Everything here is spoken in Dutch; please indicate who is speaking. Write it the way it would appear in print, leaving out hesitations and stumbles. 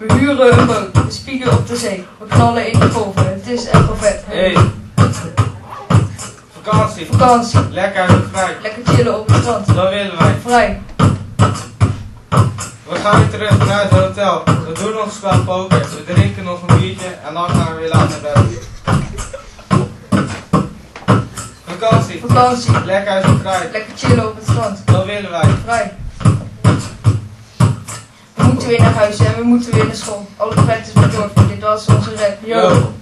Speaker 1: We huren een boot, we spieken op de zee. We knallen in de golven, het is echt wel vet.
Speaker 2: Hey. Vakantie.
Speaker 1: Vakantie,
Speaker 2: Lekker en vrij.
Speaker 1: lekker chillen op het strand.
Speaker 2: Dat willen wij.
Speaker 1: Vrij,
Speaker 2: We gaan weer terug naar het hotel. We doen nog een spel poker. We drinken nog een biertje en dan gaan we weer laat naar bed. Vakantie.
Speaker 1: vakantie,
Speaker 2: Lekker en vrij.
Speaker 1: lekker chillen op het strand.
Speaker 2: Dat willen wij.
Speaker 1: Vrij. We moeten weer naar huis en we moeten weer naar school. Alle vet is bedorven, dit was onze rap. Yo!
Speaker 2: Yo.